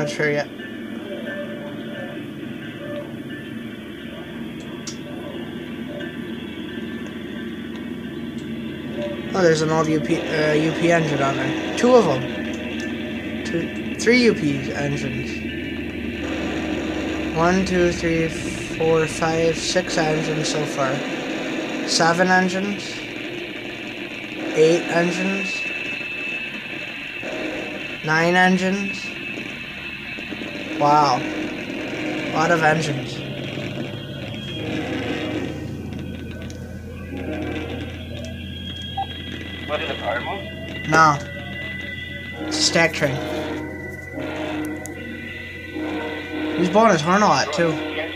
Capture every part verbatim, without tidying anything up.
quite sure yet. Oh, there's an old U P uh, U P engine on there. Two of them. Two, three U P engines. One, two, three, four, five, six engines so far. Seven engines. Eight engines. Nine engines. Wow. A lot of engines. What in the power mode? No. It's a stack train. He's blowing his horn a lot too.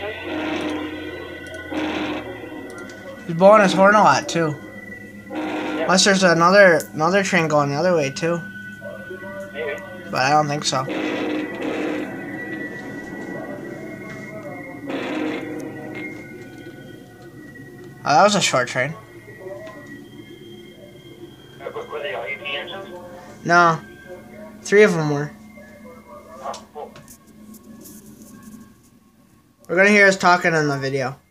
He's blowing his horn a lot too. Unless there's another another train going the other way too. Maybe. But I don't think so. Oh, that was a short train. Were they all U P engines? No. Three of them were. Oh, cool. We're gonna hear us talking in the video.